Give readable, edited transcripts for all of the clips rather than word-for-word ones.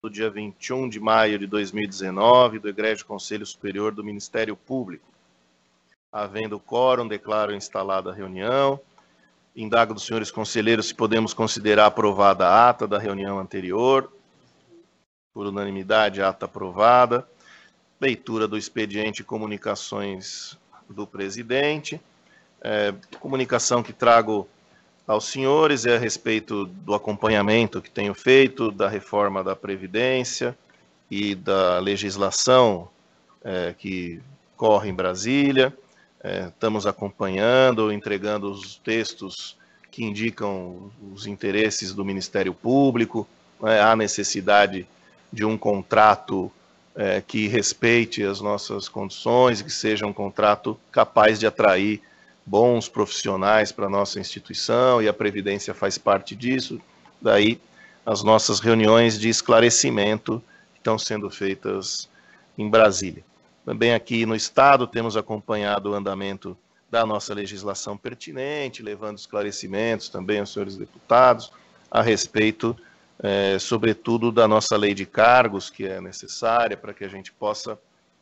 do dia 21 de maio de 2019, do Egrégio Conselho Superior do Ministério Público. Havendo quórum, declaro instalada a reunião. Indago dos senhores conselheiros se podemos considerar aprovada a ata da reunião anterior. Por unanimidade, ata aprovada. Leitura do expediente e comunicações do presidente. Comunicação que trago aos senhores é a respeito do acompanhamento que tenho feito da reforma da Previdência e da legislação que corre em Brasília. Estamos acompanhando, entregando os textos que indicam os interesses do Ministério Público. Há necessidade de um contrato que respeite as nossas condições, que seja um contrato capaz de atrair bons profissionais para a nossa instituição, e a Previdência faz parte disso. Daí as nossas reuniões de esclarecimento estão sendo feitas em Brasília. Também aqui no Estado temos acompanhado o andamento da nossa legislação pertinente, levando esclarecimentos também aos senhores deputados a respeito, sobretudo, da nossa lei de cargos, que é necessária para que a gente possa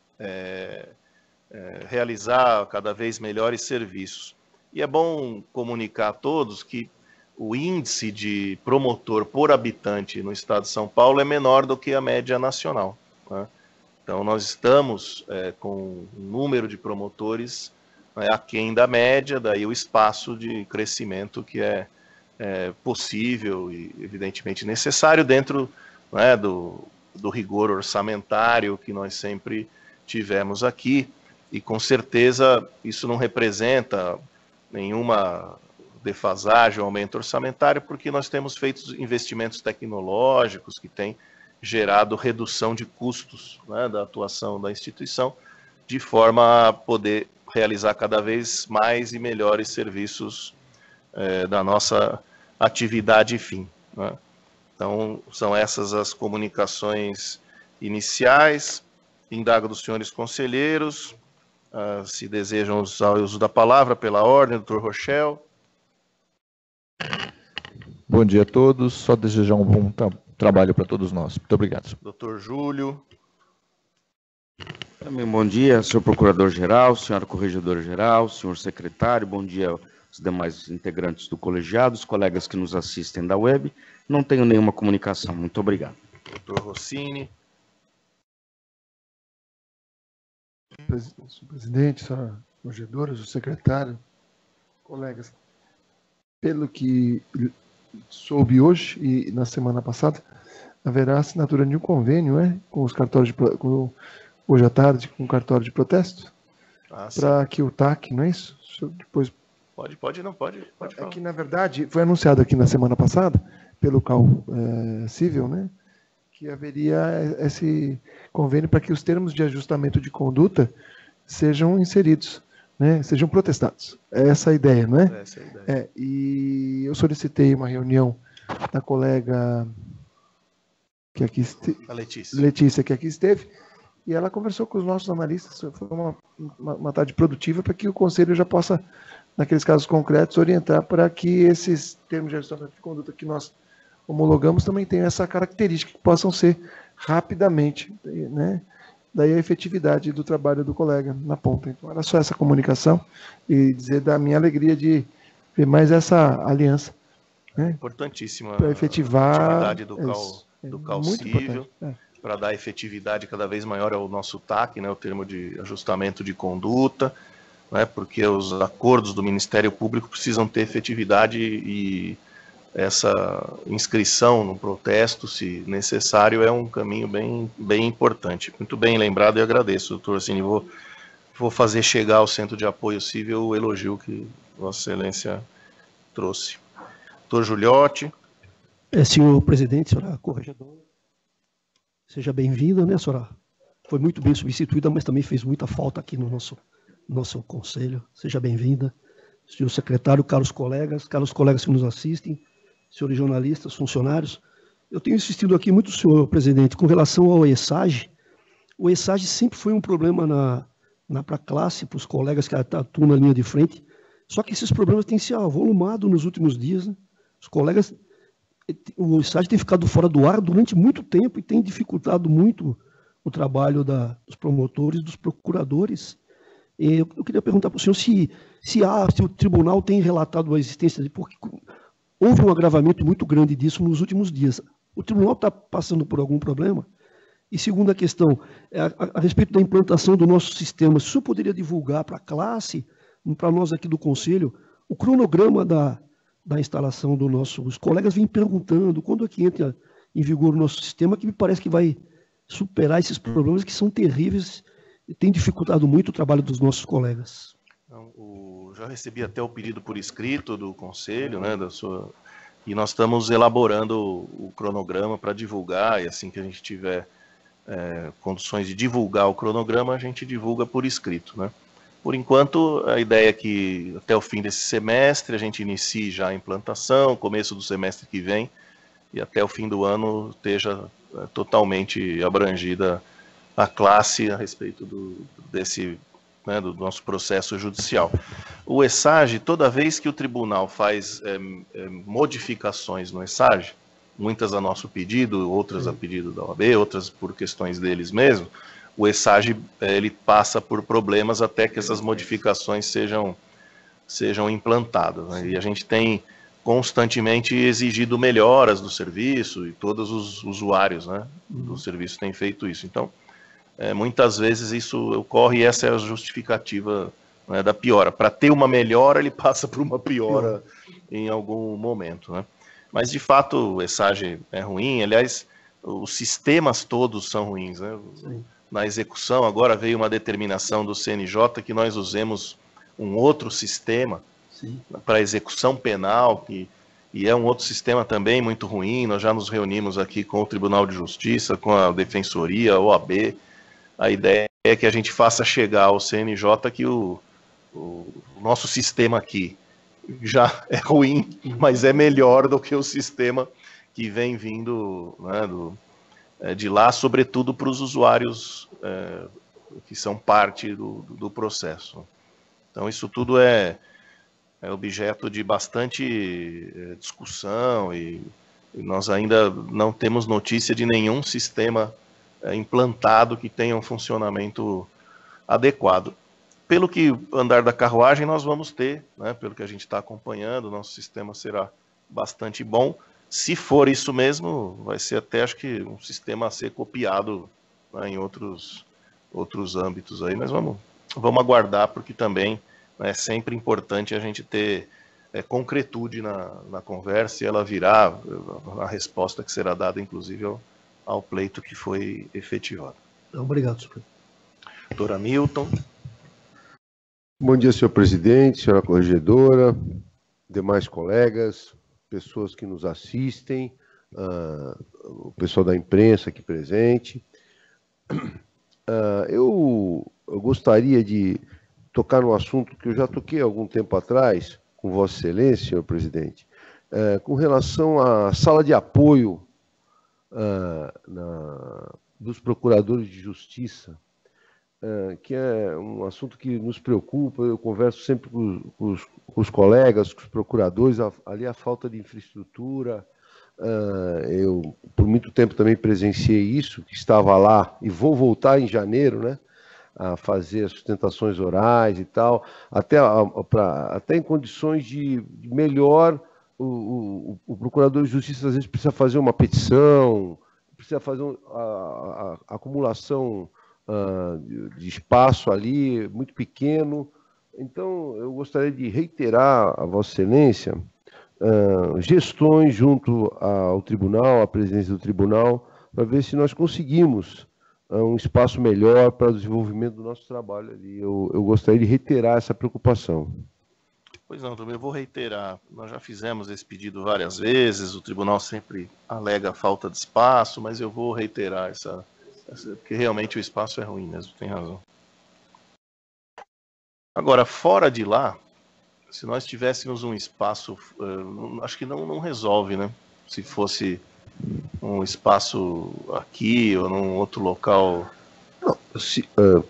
realizar cada vez melhores serviços. E é bom comunicar a todos que o índice de promotor por habitante no estado de São Paulo é menor do que a média nacional, né? Então, nós estamos com um número de promotores aquém da média, daí o espaço de crescimento que é possível e, evidentemente, necessário dentro, né, do rigor orçamentário que nós sempre tivemos aqui. E, com certeza, isso não representa nenhuma defasagem ou aumento orçamentário, porque nós temos feito investimentos tecnológicos que têm gerado redução de custos, né, da atuação da instituição, de forma a poder realizar cada vez mais e melhores serviços da nossa atividade fim, né? Então, são essas as comunicações iniciais. Indago dos senhores conselheiros, se desejam usar o uso da palavra pela ordem, doutor Rochel. Bom dia a todos, só desejar um bom trabalho para todos nós. Muito obrigado. Doutor Júlio. Também bom dia, senhor procurador-geral, senhora corregedora-geral, senhor secretário, bom dia aos demais integrantes do colegiado, os colegas que nos assistem da web. Não tenho nenhuma comunicação. Muito obrigado. Doutor Rossini. Senhor presidente, senhora corregedora, senhor secretário, colegas, pelo que soube hoje e na semana passada, haverá assinatura de um convênio, com os cartórios hoje à tarde, com o cartório de protesto, para que o TAC, não é isso? Depois pode falar. Que, na verdade, foi anunciado aqui na semana passada, pelo CAU Civil, né, que haveria esse convênio para que os termos de ajustamento de conduta sejam inseridos, né, sejam protestados. É essa a ideia, não é? Essa é a ideia. E eu solicitei uma reunião da colega que aqui a Letícia, que aqui esteve, e ela conversou com os nossos analistas. Foi uma tarde produtiva para que o Conselho já possa, naqueles casos concretos, orientar para que esses termos de ajustamento de conduta que nós homologamos também tenham essa característica, que possam ser rapidamente, né? Daí a efetividade do trabalho do colega na ponta. Então, era só essa comunicação e dizer da minha alegria de ver mais essa aliança, né? Importantíssima para efetivar a atividade do CAU Civil, para dar efetividade cada vez maior ao nosso TAC, né, o termo de ajustamento de conduta, né, porque os acordos do Ministério Público precisam ter efetividade e essa inscrição no protesto, se necessário, é um caminho bem importante. Muito bem lembrado e agradeço, doutor Rossini. Vou fazer chegar ao Centro de Apoio Civil o elogio que Vossa Excelência trouxe. Doutor Giuliotti. Senhor presidente, senhora corregedora, seja bem-vinda, né, senhora? Foi muito bem substituída, mas também fez muita falta aqui no nosso conselho. Seja bem-vinda. Senhor secretário, caros colegas que nos assistem, senhores jornalistas, funcionários. Eu tenho insistido aqui muito, senhor presidente, com relação ao ESAG. O ESAG sempre foi um problema para a classe, para os colegas que atuam na linha de frente. Só que esses problemas têm se avolumado nos últimos dias, né? Os colegas o estágio tem ficado fora do ar durante muito tempo e tem dificultado muito o trabalho dos promotores, dos procuradores. Eu queria perguntar para o senhor se o tribunal tem relatado a existência porque houve um agravamento muito grande disso nos últimos dias. O tribunal está passando por algum problema? E segunda questão, a respeito da implantação do nosso sistema, se o senhor poderia divulgar para a classe, para nós aqui do Conselho, o cronograma da instalação do nosso... Os colegas vêm perguntando quando é que entra em vigor o nosso sistema, que me parece que vai superar esses problemas que são terríveis e tem dificultado muito o trabalho dos nossos colegas. Já recebi até o pedido por escrito do Conselho, né, e nós estamos elaborando o cronograma para divulgar, e assim que a gente tiver condições de divulgar o cronograma, a gente divulga por escrito, né? Por enquanto, a ideia é que até o fim desse semestre a gente inicie já a implantação, começo do semestre que vem, e até o fim do ano esteja totalmente abrangida a classe a respeito do nosso processo judicial. O ESAGE, toda vez que o tribunal faz modificações no ESAGE, muitas a nosso pedido, outras a pedido da OAB, outras por questões deles mesmos, o ESAGE ele passa por problemas até que essas modificações sejam implantadas, né? E a gente tem constantemente exigido melhoras do serviço, e todos os usuários, né, do serviço têm feito isso. Então, muitas vezes isso ocorre e essa é a justificativa, né, da piora. Para ter uma melhora, ele passa por uma piora em algum momento, né? Mas, de fato, o ESAGE é ruim. Aliás, os sistemas todos são ruins, né? Sim. Na execução, agora veio uma determinação do CNJ que nós usemos um outro sistema para execução penal, e é um outro sistema também muito ruim. Nós já nos reunimos aqui com o Tribunal de Justiça, com a Defensoria, a OAB. A ideia é que a gente faça chegar ao CNJ que o nosso sistema aqui já é ruim, mas é melhor do que o sistema que vem vindo, né, de lá, sobretudo para os usuários que são parte do processo. Então, isso tudo é objeto de bastante discussão e nós ainda não temos notícia de nenhum sistema implantado que tenha um funcionamento adequado. Pelo que andar da carruagem nós vamos ter, né, pelo que a gente está acompanhando, o nosso sistema será bastante bom. Se for isso mesmo, vai ser até, acho que, um sistema a ser copiado, né, em outros âmbitos aí, mas vamos aguardar, porque também é sempre importante a gente ter concretude na conversa, e ela virá a resposta que será dada, inclusive, ao pleito que foi efetivado. Obrigado, senhor. Doutor Hamilton. Bom dia, senhor presidente, senhora corregedora, demais colegas, pessoas que nos assistem, o pessoal da imprensa aqui presente. Eu gostaria de tocar num assunto que eu já toquei há algum tempo atrás, com Vossa Excelência, senhor presidente, com relação à sala de apoio dos procuradores de justiça, que é um assunto que nos preocupa. Eu converso sempre com os colegas, com os procuradores, ali a falta de infraestrutura. Eu, por muito tempo, também presenciei isso, que estava lá, e vou voltar em janeiro, né, a fazer as sustentações orais e tal, até em condições de melhor. O procurador de justiça, às vezes, precisa fazer uma petição, precisa fazer a acumulação de espaço ali, muito pequeno. Então, eu gostaria de reiterar a Vossa Excelência gestões junto ao tribunal, à presidência do tribunal, para ver se nós conseguimos um espaço melhor para o desenvolvimento do nosso trabalho ali. Eu gostaria de reiterar essa preocupação. Pois não, também eu vou reiterar. Nós já fizemos esse pedido várias vezes, o tribunal sempre alega a falta de espaço, mas eu vou reiterar porque realmente o espaço é ruim mesmo, tem razão. Agora, fora de lá, se nós tivéssemos um espaço, acho que não resolve, né? Se fosse um espaço aqui ou num outro local. Não,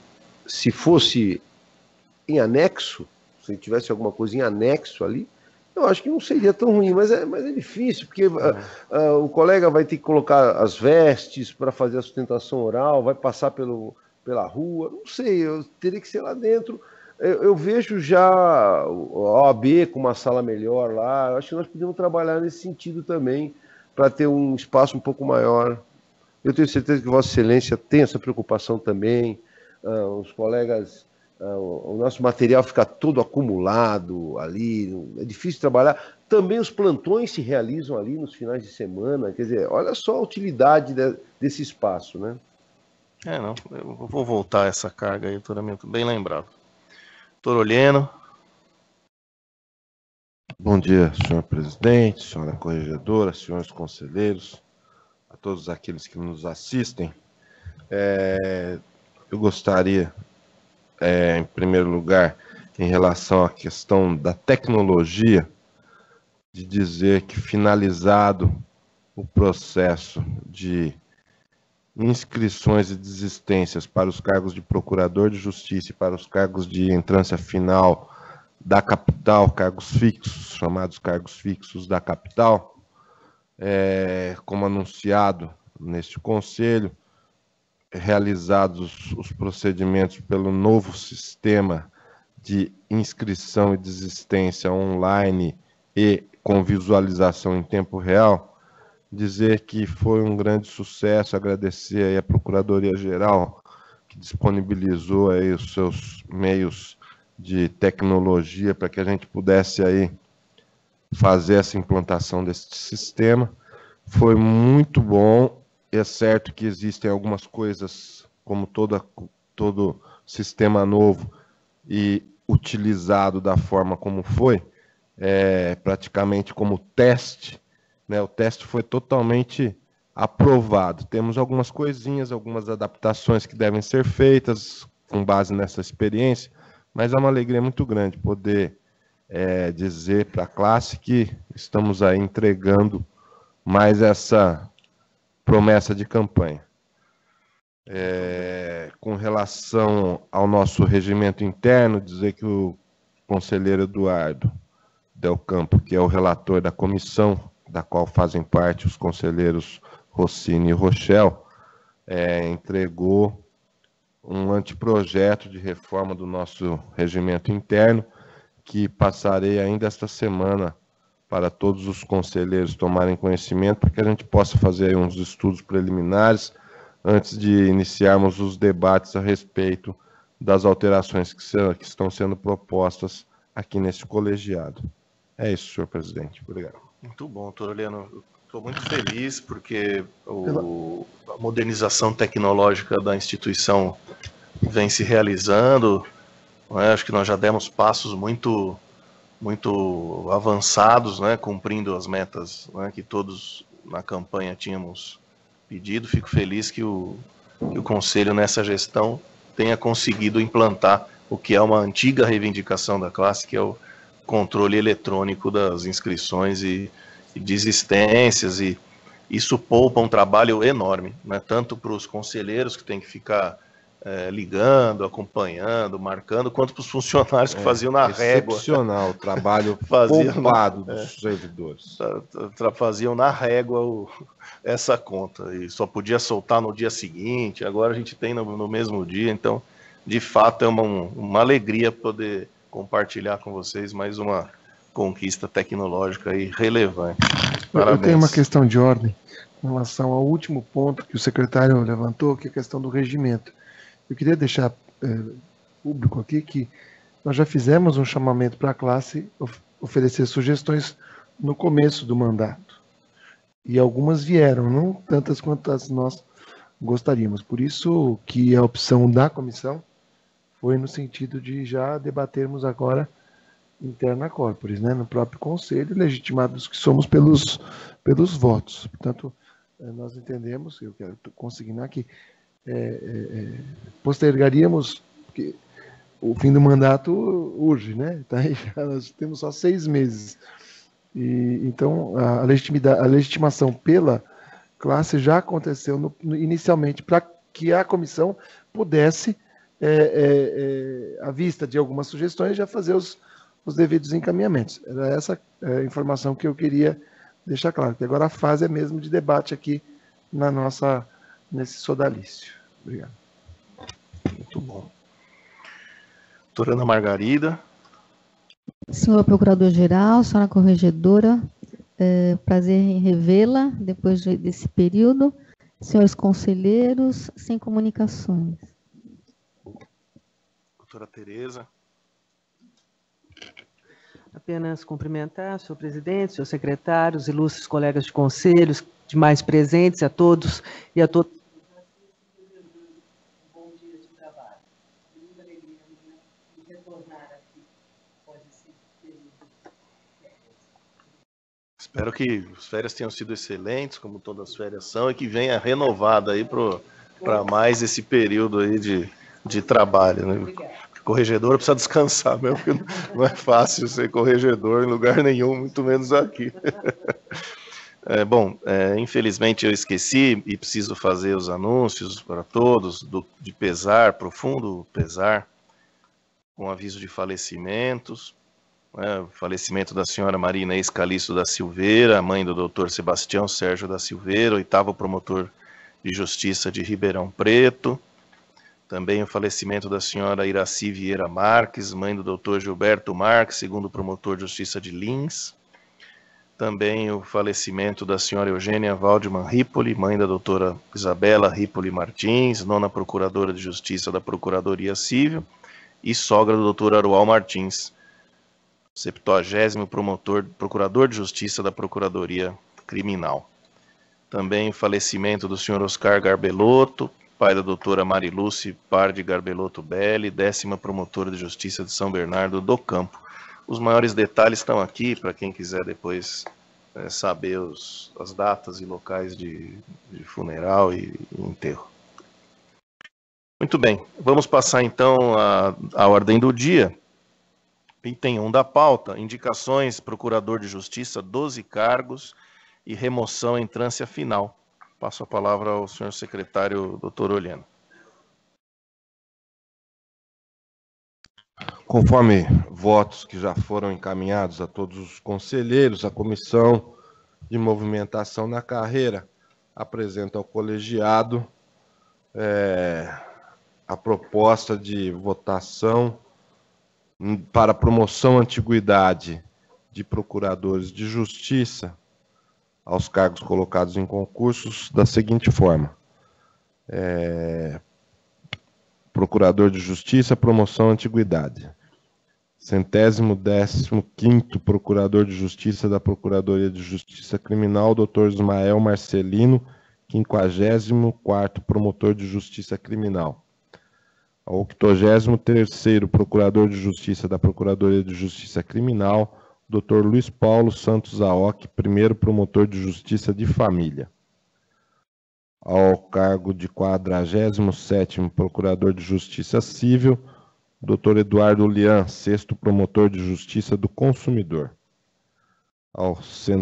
se fosse em anexo, se tivesse alguma coisa em anexo ali, Eu acho que não seria tão ruim, mas é difícil, porque o colega vai ter que colocar as vestes para fazer a sustentação oral, vai passar pela rua, não sei, eu teria que ser lá dentro. Eu vejo já a OAB com uma sala melhor lá, eu acho que nós podemos trabalhar nesse sentido também, para ter um espaço um pouco maior. Eu tenho certeza que Vossa Excelência tem essa preocupação também, os colegas... o nosso material fica todo acumulado ali, é difícil trabalhar. Também os plantões se realizam ali nos finais de semana, quer dizer, olha só a utilidade desse espaço, né? Não, eu vou voltar essa carga aí, doutoramento, bem lembrado. Doutor Olheno. Bom dia, senhor presidente, senhora corregedora, senhores conselheiros, a todos aqueles que nos assistem. Eu gostaria, em primeiro lugar, em relação à questão da tecnologia, de dizer que, finalizado o processo de inscrições e desistências para os cargos de procurador de justiça e para os cargos de entrância final da capital, cargos fixos, chamados cargos fixos da capital, como anunciado neste conselho, realizados os procedimentos pelo novo sistema de inscrição e desistência online e com visualização em tempo real, dizer que foi um grande sucesso, agradecer aí a Procuradoria-Geral que disponibilizou aí os seus meios de tecnologia para que a gente pudesse aí fazer essa implantação desse sistema. Foi muito bom. É certo que existem algumas coisas, como todo sistema novo e utilizado da forma como foi, praticamente como teste, né? O teste foi totalmente aprovado. Temos algumas coisinhas, algumas adaptações que devem ser feitas com base nessa experiência, mas é uma alegria muito grande poder dizer para a classe que estamos aí entregando mais essa promessa de campanha. Com relação ao nosso regimento interno, dizer que o conselheiro Eduardo Del Campo, que é o relator da comissão, da qual fazem parte os conselheiros Rossini e Rochel, entregou um anteprojeto de reforma do nosso regimento interno, que passarei ainda esta semana para todos os conselheiros tomarem conhecimento, para que a gente possa fazer uns estudos preliminares antes de iniciarmos os debates a respeito das alterações que estão sendo propostas aqui nesse colegiado. É isso, senhor presidente. Obrigado. Muito bom, doutor Olheno. Estou muito feliz porque a modernização tecnológica da instituição vem se realizando. Acho que nós já demos passos muito avançados, né, cumprindo as metas, né, que todos na campanha tínhamos pedido. Fico feliz que o Conselho, nessa gestão, tenha conseguido implantar o que é uma antiga reivindicação da classe, que é o controle eletrônico das inscrições e desistências, e isso poupa um trabalho enorme, né, tanto para os conselheiros que têm que ficar ligando, acompanhando, marcando, quanto para os funcionários que faziam na régua. Excepcional o trabalho poupado dos servidores. Faziam na régua essa conta, e só podia soltar no dia seguinte, agora a gente tem no mesmo dia, então, de fato, é uma alegria poder compartilhar com vocês mais uma conquista tecnológica aí relevante. Parabéns. Eu tenho uma questão de ordem em relação ao último ponto que o secretário levantou, que é a questão do regimento. Eu queria deixar público aqui que nós já fizemos um chamamento para a classe oferecer sugestões no começo do mandato. E algumas vieram, não tantas quanto as nós gostaríamos. Por isso que a opção da comissão foi no sentido de já debatermos agora interna corporis, né, no próprio conselho, legitimados que somos pelos votos. Portanto, nós entendemos, eu quero consignar que postergaríamos, porque o fim do mandato urge, né? Tá aí, nós temos só 6 meses. E, então, a legitimação pela classe já aconteceu inicialmente para que a comissão pudesse, à vista de algumas sugestões, já fazer os devidos encaminhamentos. Era essa informação que eu queria deixar claro, que agora a fase é mesmo de debate aqui nesse sodalício. Obrigado. Muito bom. Doutora Ana Margarida. Senhor Procurador-Geral, senhora Corregedora, prazer em revê-la depois desse período. Senhores conselheiros, sem comunicações. Doutora Tereza. Apenas cumprimentar o senhor presidente, senhor secretário, os ilustres colegas de conselhos, demais presentes, a todos e a todos. Bom dia de trabalho. Muita alegria em retornar aqui após esse período. Espero que as férias tenham sido excelentes, como todas as férias são, e que venha renovada aí para mais esse período aí de trabalho, né? Obrigada. Corregedor precisa descansar mesmo, porque não é fácil ser corregedor em lugar nenhum, muito menos aqui. Infelizmente eu esqueci e preciso fazer os anúncios para todos, de pesar, profundo pesar, com aviso de falecimentos. O falecimento da senhora Maria Inês Calixto da Silveira, mãe do doutor Sebastião Sérgio da Silveira, 8º promotor de justiça de Ribeirão Preto. Também o falecimento da senhora Iraci Vieira Marques, mãe do doutor Gilberto Marques, 2º promotor de justiça de Lins. Também o falecimento da senhora Eugênia Waldman Ripoli, mãe da doutora Isabela Ripoli Martins, 9ª procuradora de justiça da Procuradoria Civil, e sogra do doutor Arual Martins, 70º procurador de justiça da Procuradoria Criminal. Também o falecimento do senhor Oscar Garbelotto, pai da doutora Mariluce Pardi Garbelotto Belli, 10ª promotora de justiça de São Bernardo do Campo. Os maiores detalhes estão aqui, para quem quiser depois saber as datas e locais de funeral e enterro. Muito bem, vamos passar então à ordem do dia. Item 1 da pauta, indicações, procurador de justiça, 12 cargos e remoção em trânsito final. Passo a palavra ao senhor secretário, doutor Oliano. Conforme votos que já foram encaminhados a todos os conselheiros, a Comissão de Movimentação na Carreira apresenta ao colegiado a proposta de votação para promoção à antiguidade de procuradores de justiça aos cargos colocados em concursos da seguinte forma. Procurador de Justiça, promoção à antiguidade. 115º Procurador de Justiça da Procuradoria de Justiça Criminal, Dr. Ismael Marcelino, 54º Promotor de Justiça Criminal. Ao 83º Procurador de Justiça da Procuradoria de Justiça Criminal, Dr. Luiz Paulo Santos Aoki, 1º Promotor de Justiça de Família. Ao cargo de 47º Procurador de Justiça Civil, Dr. Eduardo Lian, 6º Promotor de Justiça do Consumidor. Ao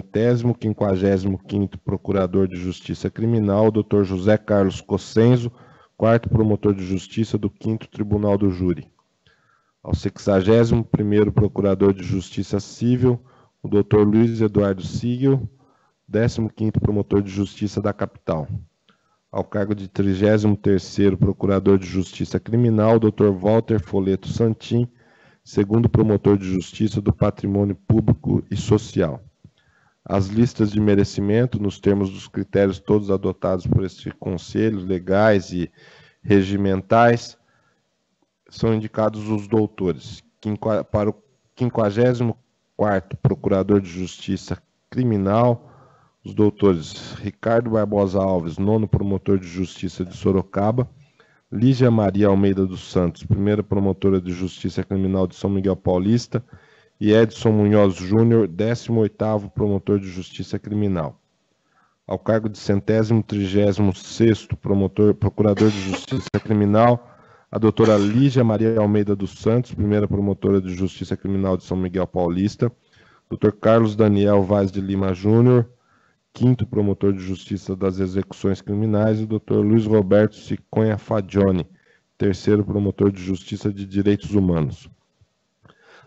155º Procurador de Justiça Criminal, Dr. José Carlos Cossenzo, 4º Promotor de Justiça do 5º Tribunal do Júri. Ao 61º Procurador de Justiça Civil, o Dr. Luiz Eduardo Sigel, 15º Promotor de Justiça da Capital. Ao cargo de 33º Procurador de Justiça Criminal, Dr. Walter Foleto Santin, 2º Promotor de Justiça do Patrimônio Público e Social. As listas de merecimento, nos termos dos critérios todos adotados por este Conselho, legais e regimentais, são indicados os doutores. Para o 54º Procurador de Justiça Criminal, os doutores Ricardo Barbosa Alves, 9º Promotor de Justiça de Sorocaba, Lígia Maria Almeida dos Santos, 1ª Promotora de Justiça Criminal de São Miguel Paulista, e Edson Munhoz Júnior, 18º Promotor de Justiça Criminal. Ao cargo de 136º Procurador de Justiça Criminal, a doutora Lígia Maria Almeida dos Santos, 1ª Promotora de Justiça Criminal de São Miguel Paulista, Dr. Carlos Daniel Vaz de Lima Júnior, 5º Promotor de Justiça das Execuções Criminais, e Dr. Luiz Roberto Ciconha Fagione, 3º Promotor de Justiça de Direitos Humanos.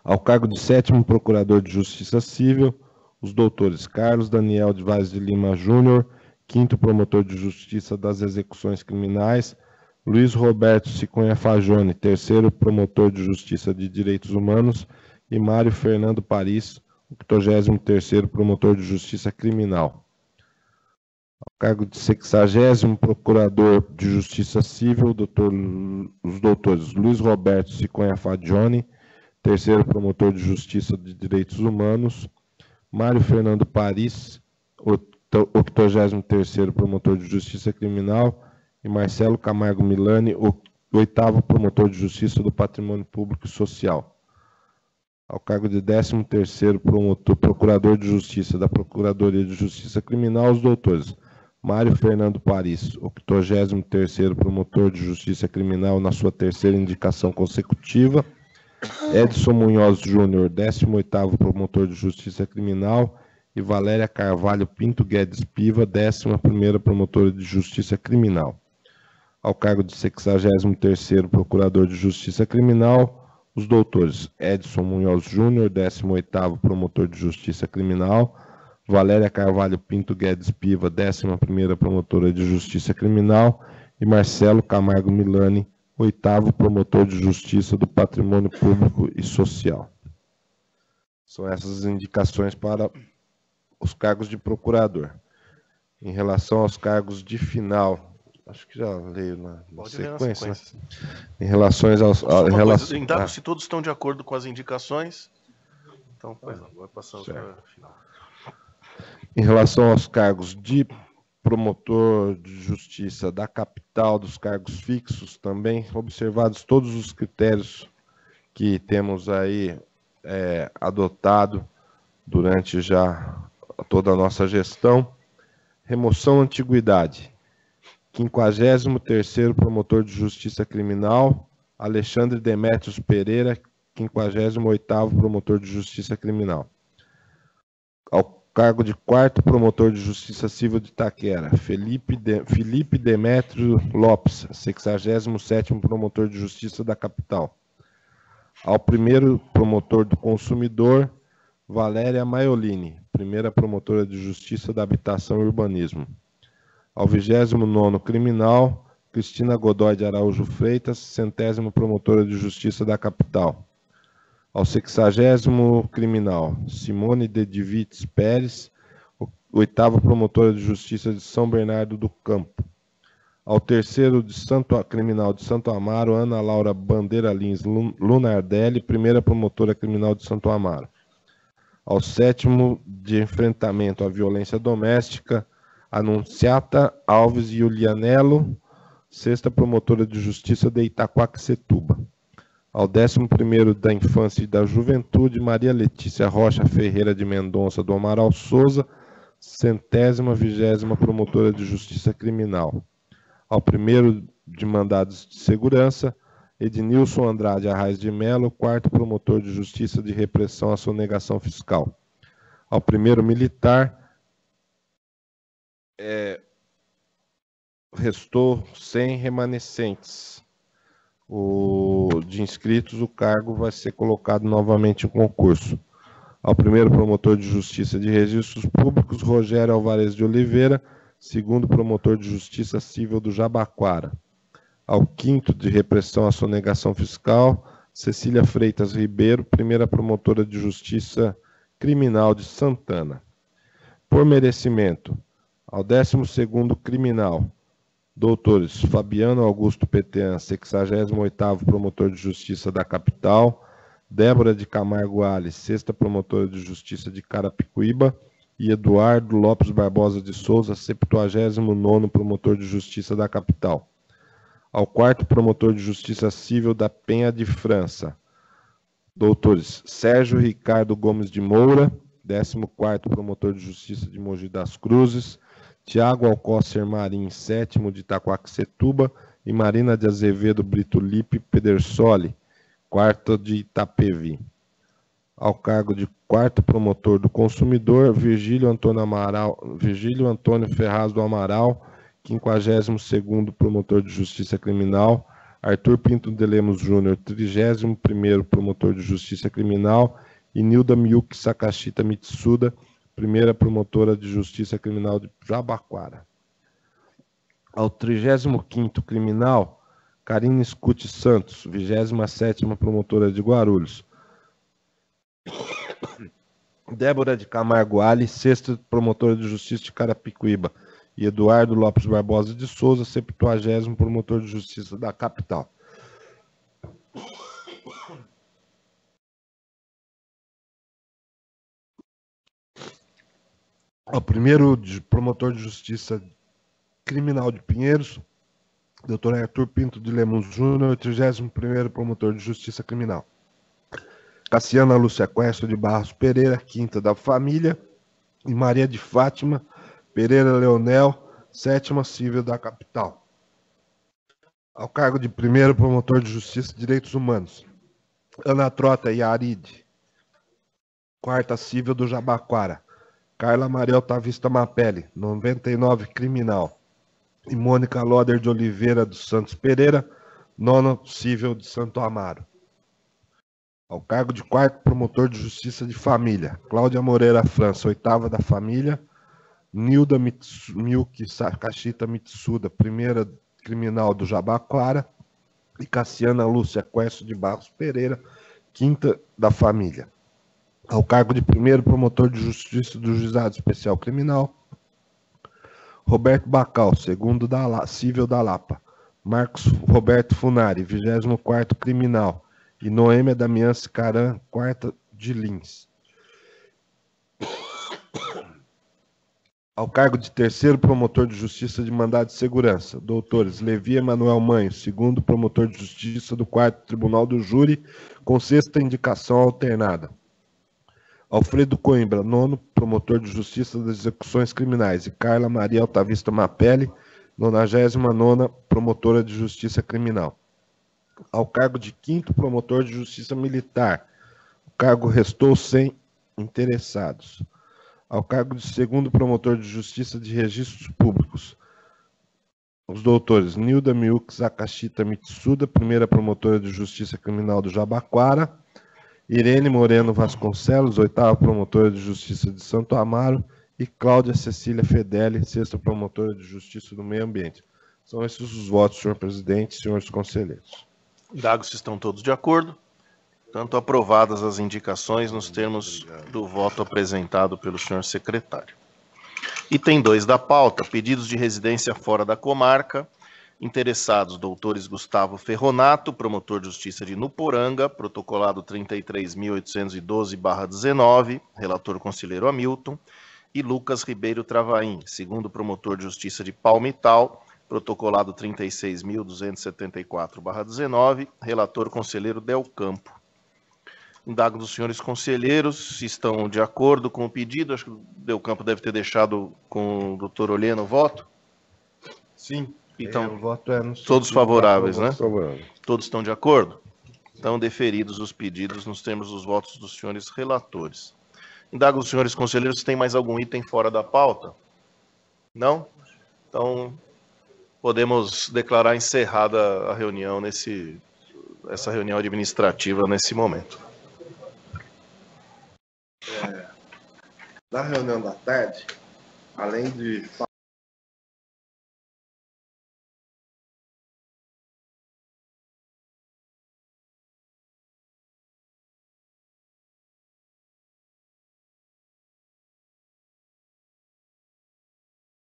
Ao cargo de 7º Procurador de Justiça Civil, os doutores Carlos Daniel de Vaz de Lima Júnior, 5º Promotor de Justiça das Execuções Criminais, Luiz Roberto Ciconha Fajone, 3º Promotor de Justiça de Direitos Humanos, e Mário Fernando Paris, 83º Promotor de Justiça Criminal. Ao cargo de 60º Procurador de Justiça Civil, os doutores Luiz Roberto Ciconha Fajone, 3º Promotor de Justiça de Direitos Humanos, Mário Fernando Paris, 83º Promotor de Justiça Criminal, e Marcelo Camargo Milani, 8º Promotor de Justiça do Patrimônio Público e Social. Ao cargo de 13º Procurador de Justiça da Procuradoria de Justiça Criminal, os doutores Mário Fernando Paris, 83º Promotor de Justiça Criminal na sua 3ª indicação consecutiva, Edson Munhoz Júnior, 18º Promotor de Justiça Criminal, e Valéria Carvalho Pinto Guedes Piva, 11ª Promotora de Justiça Criminal. Ao cargo de 63º Procurador de Justiça Criminal, os doutores Edson Munhoz Júnior, 18º Promotor de Justiça Criminal, Valéria Carvalho Pinto Guedes Piva, 11ª Promotora de Justiça Criminal, e Marcelo Camargo Milani, 8º Promotor de Justiça do Patrimônio Público e Social. São essas as indicações para os cargos de procurador. Em relação aos cargos de final, acho que já leio na sequência. Em relação aos... Em dado se todos estão de acordo com as indicações, então, pois não, vai passando para o final. Em relação aos cargos de promotor de justiça da capital, dos cargos fixos também, observados todos os critérios que temos aí adotado durante já toda a nossa gestão. Remoção antiguidade. 53º Promotor de Justiça Criminal, Alexandre Demétrios Pereira, 58º Promotor de Justiça Criminal. Ao cargo de 4º Promotor de Justiça Civil de Itaquera, Felipe Demétrio Lopes, 67º Promotor de Justiça da Capital. Ao 1º Promotor do Consumidor, Valéria Maiolini, 1ª Promotora de Justiça da Habitação e Urbanismo. Ao 29º Criminal, Cristina Godoy de Araújo Freitas, 100ª Promotora de Justiça da Capital. Ao 60º Criminal, Simone de Divites Pérez, 8ª Promotora de Justiça de São Bernardo do Campo. Ao 3º Criminal de Santo Amaro, Ana Laura Bandeira Lins Lunardelli, 1ª Promotora Criminal de Santo Amaro. Ao 7º de Enfrentamento à Violência Doméstica, Anunciata Alves Julianello, 6ª Promotora de Justiça de Itaquaquecetuba. Ao 11º da Infância e da Juventude, Maria Letícia Rocha Ferreira de Mendonça do Amaral Souza, 120ª Promotora de Justiça Criminal. Ao 1º de Mandados de Segurança, Ednilson Andrade Arraes de Mello, 4º Promotor de Justiça de Repressão à Sonegação Fiscal. Ao 1º Militar, restou 100 remanescentes. De inscritos, o cargo vai ser colocado novamente em concurso. Ao 1º Promotor de Justiça de Registros Públicos, Rogério Alvarez de Oliveira, 2º Promotor de Justiça Civil do Jabaquara. Ao 5º de Repressão à Sonegação Fiscal, Cecília Freitas Ribeiro, 1ª Promotora de Justiça Criminal de Santana. Por merecimento, ao 12º Criminal, doutores Fabiano Augusto Petean, 68º Promotor de Justiça da Capital, Débora de Camargo Alves, 6ª Promotora de Justiça de Carapicuíba, e Eduardo Lopes Barbosa de Souza, 79º Promotor de Justiça da Capital. Ao 4º Promotor de Justiça Civil da Penha de França, doutores Sérgio Ricardo Gomes de Moura, 14º Promotor de Justiça de Mogi das Cruzes, Tiago Alcócer Marim, 7º de Itaquaquecetuba, e Marina de Azevedo Brito Lipe Pedersoli, 4º de Itapevi. Ao cargo de 4º Promotor do Consumidor, Virgílio Antônio Ferraz do Amaral, 52º Promotor de Justiça Criminal, Arthur Pinto de Lemos Júnior, 31º promotor de justiça criminal, e Nilda Miyuki Sakashita Mitsuda, primeira promotora de justiça criminal de Jabaquara. Ao 35º criminal, Karine Scuti Santos, 27ª promotora de Guarulhos. Débora de Camargo Ali, 6ª promotora de justiça de Carapicuíba. E Eduardo Lopes Barbosa de Souza, 70º promotor de justiça da capital. O primeiro promotor de justiça criminal de Pinheiros, Dr. Arthur Pinto de Lemos Júnior, 31º promotor de justiça criminal. Cassiana Lúcia Questro de Barros Pereira, 5ª da família, e Maria de Fátima Pereira Leonel, 7ª civil da capital. Ao cargo de primeiro promotor de justiça e direitos humanos, Ana Trota Yaride, 4ª civil do Jabaquara. Carla Maria Altavista Mapelli, 99 criminal. E Mônica Loder de Oliveira dos Santos Pereira, 9ª civil de Santo Amaro. Ao cargo de 4º promotor de justiça de família, Cláudia Moreira França, 8ª da família. Nilda Miyuki Sakashita Mitsuda, primeira criminal do Jabaquara. E Cassiana Lúcia Questro de Barros Pereira, 5ª da família. Ao cargo de primeiro promotor de justiça do Juizado Especial Criminal, Roberto Bacal, 2º civil da Lapa. Marcos Roberto Funari, 24º criminal. E Noêmia Damian Caran, 4ª de Lins. Ao cargo de terceiro promotor de justiça de mandado de segurança, doutores Levi Emanuel Manho, 2º promotor de justiça do 4º Tribunal do Júri, com 6ª indicação alternada. Alfredo Coimbra, 9º promotor de justiça das execuções criminais, e Carla Maria Altavista Mapelli, 99ª promotora de justiça criminal. Ao cargo de 5º promotor de justiça militar, o cargo restou sem interessados. Ao cargo de 2º promotor de justiça de registros públicos, os doutores Nilda Miyuki Sakashita Mitsuda, primeira promotora de justiça criminal do Jabaquara, Irene Moreno Vasconcelos, 8ª promotora de justiça de Santo Amaro, e Cláudia Cecília Fedeli, 6ª promotora de justiça do meio ambiente. São esses os votos, senhor presidente e senhores conselheiros. Indagos se estão todos de acordo. Tanto aprovadas as indicações nos termos do voto apresentado pelo senhor secretário. Item 2 da pauta, pedidos de residência fora da comarca. Interessados, doutores Gustavo Ferronato, promotor de justiça de Nuporanga, protocolado 33.812/19, relator conselheiro Hamilton, e Lucas Ribeiro Travaim, 2º promotor de justiça de Palmital, protocolado 36.274/19, relator conselheiro Del Campo. Indago dos senhores conselheiros se estão de acordo com o pedido. Acho que o Del Campo deve ter deixado com o doutor Olhena o voto. Sim. Então, o voto é todos favoráveis, né? Favorável. Todos estão de acordo? Então, deferidos os pedidos nos termos dos votos dos senhores relatores. Indago dos senhores conselheiros se tem mais algum item fora da pauta? Não? Então, podemos declarar encerrada a reunião essa reunião administrativa nesse momento. Na reunião da tarde, além de